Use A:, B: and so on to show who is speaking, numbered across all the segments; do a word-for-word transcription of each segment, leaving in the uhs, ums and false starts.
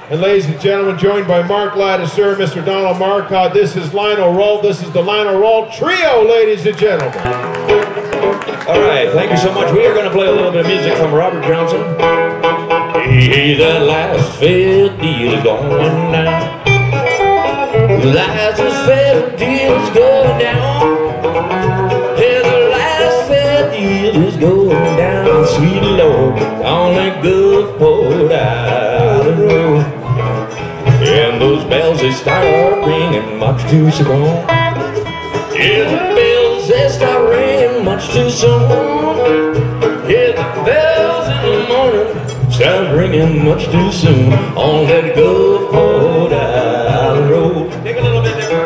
A: And ladies and gentlemen, joined by Marc Ladouceur, Mister Donald Marcotte, this is Lionel Rault. This is the Lionel Rault Trio, ladies and gentlemen.
B: All right, thank you so much. We are going to play a little bit of music from Robert Johnson. Hey, that last fair deal is going down. The last fair deal is going down. Hey, the last fair deal is going down. Sweet Lord, on that good Port Island Road. And those bells, they start ringing much too soon. Yeah, the bells, they start ringing much too soon. Yeah, the bells in the morning start ringing much too soon on that good Port Island Road. Take a little bit there.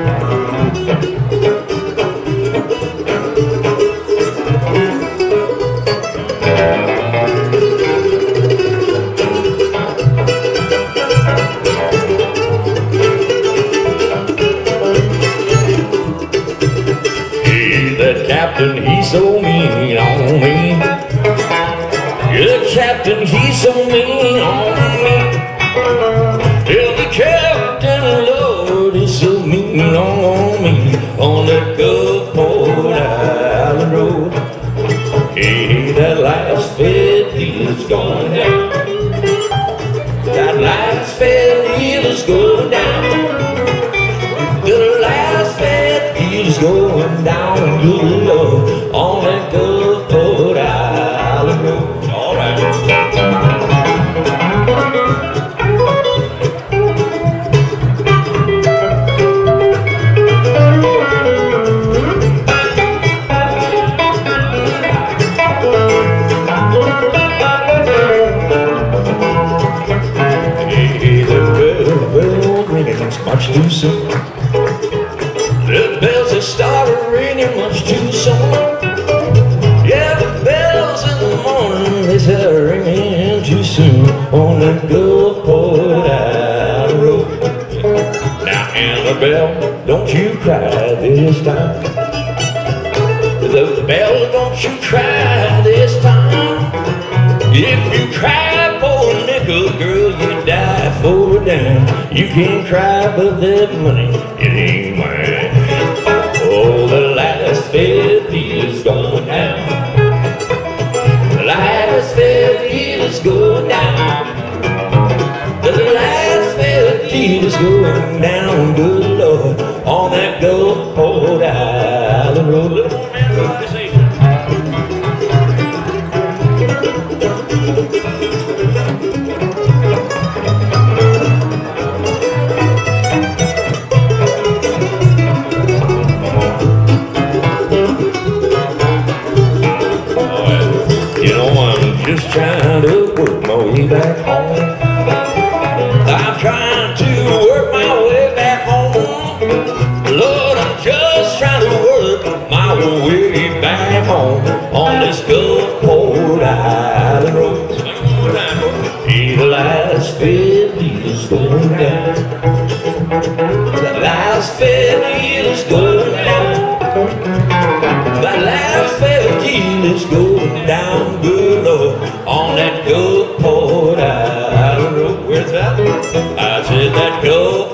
B: That captain, he's so mean on me. Yeah, the captain, he's so mean on me. Yeah, the captain, Lord, he's so mean on me on that good Port Island Road. Hey, that last fair deal is going down. That last fair deal is going down. The last fair deal is going down, good Lord, on that good Port Island Road. All right. Hey, the bell, bell ringing, it's much too soon. The bells have started ringing much too soon. Yeah, the bells in the morning, they start ringing too soon on that good Port Island Road. Now, Annabelle, don't you cry this time. The bell, don't you cry this time. If you cry for a nickel, girl, you die for a dime. You can't cry, but that money, it ain't mine. Oh, the last fair deal is going down. The last fair deal is going down. The last fair deal is going down, good Lord, on that good Port Island Road. Little old man organization. Just trying to work my way back home. I'm trying to work my way back home. Lord, I'm just trying to work my way back home on this good Port Island Road. Hey, the last fair deal is going down. The last fair deal is going down. The last fair deal is going down, good Lord, on that good Port Island Road. Where's that? I said that good